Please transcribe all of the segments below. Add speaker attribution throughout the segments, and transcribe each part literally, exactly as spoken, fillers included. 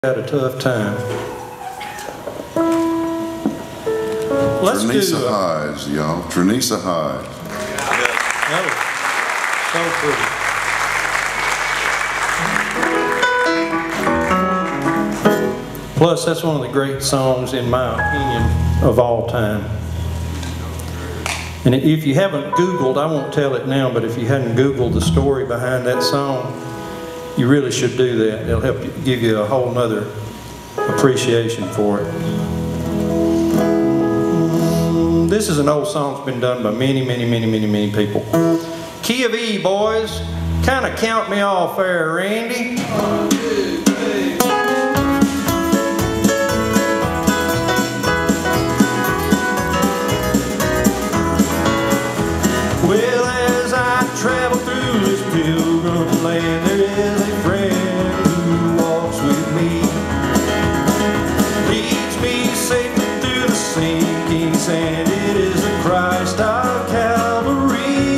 Speaker 1: Had a tough time. Let's
Speaker 2: Trinisa
Speaker 1: do, uh,
Speaker 2: Highs, y'all. Trinisa Highs.
Speaker 1: Oh, so pretty. Plus, that's one of the great songs, in my opinion, of all time. And if you haven't Googled, I won't tell it now, but if you hadn't Googled the story behind that song, you really should do that. It'll help you, give you a whole nother appreciation for it. This is an old song that's been done by many, many, many, many, many people. Key of E, boys. Kind of count me off there, Randy. One, two, three. Well, as I travel through this pilgrim land, there is a friend who walks with me, leads me safely through the sinking sand. It is the Christ of Calvary.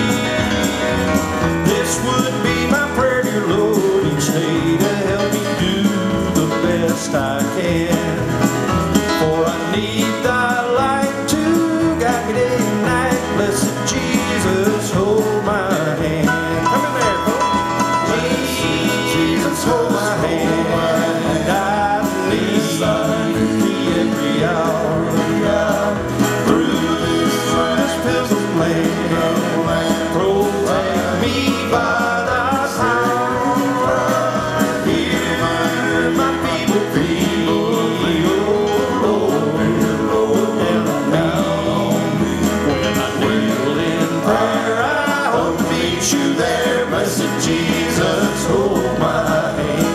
Speaker 1: This would be my prayer, dear Lord, each day, to help me do the best I can. For I need thy light to guide me day and night. Blessed Jesus, hold my hand. Come in there, folks. Jesus, hold my hand. I need thee every hour. Through this pilgrim land, protect me by thy power. Hear my people plead, oh Lord, help me. When I kneel in prayer, I hope to meet you there. Blessed Jesus, hold my hand.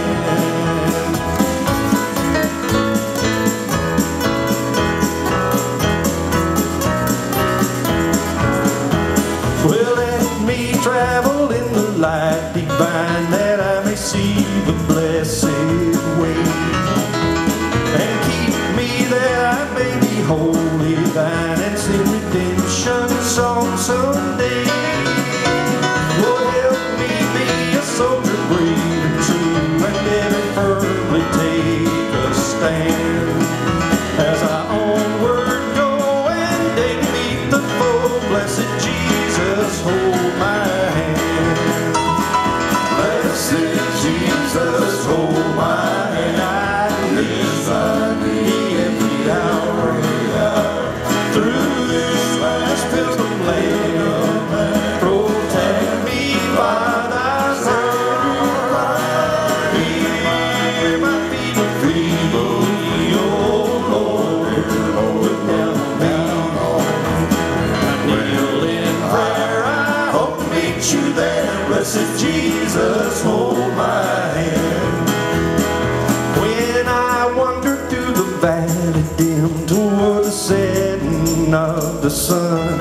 Speaker 1: Well, let me travel in the light divine, that I may see the blessed way, and keep me that I may be wholly thine, and sing redemption song someday. Lord, help me be a soldier brave and true, and ever firmly take a stand, as I onward go and daily meet the foe. Blessed Jesus, hold my hand. Blessed Jesus, hold my hand. I need thee every hour. Through this last pilgrim land, protect me by thy power. Hear my feeble feeble, oh Lord, look down on me. I kneel in prayer, I hope to meet you there. Blessed Jesus, hold my hand. When I wander through the valley dim toward the setting of the sun,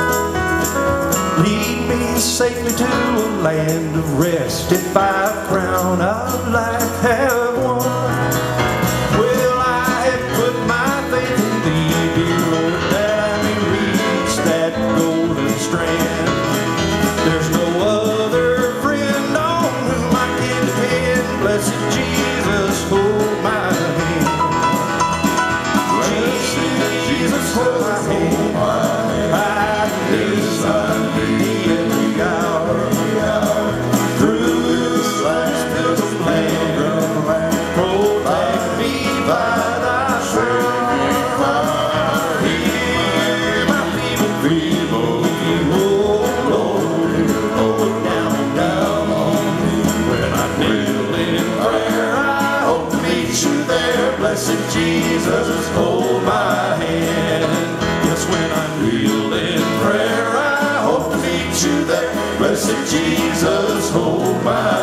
Speaker 1: lead me safely to a land of rest, if I crown of life have won. Well, I have put my faith in thee, dear Lord, that I may reach that golden strand. There's no other friend on whom I can depend. Blessed Jesus, hold my hand. Jesus, hold my hand. I need thee every hour. Through this last pilgrim land, protect me by thy power. Hear my feeble feeble, oh Lord, look down, down on me. When I kneel in prayer, I hope to meet you there. Blessed Jesus, hold my hand. Yes, when I kneel in prayer, I hope to meet you there. Blessed Jesus, hold my